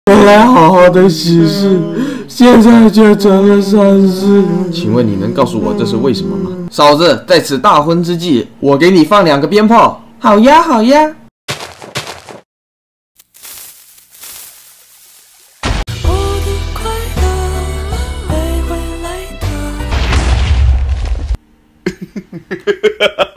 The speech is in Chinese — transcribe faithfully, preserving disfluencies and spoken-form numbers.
本来好好的喜事，现在却成了丧事。 请问你能告诉我这是为什么吗？嫂子，在此大婚之际，我给你放两个鞭炮。 好呀，好呀。 我的快乐会回来的。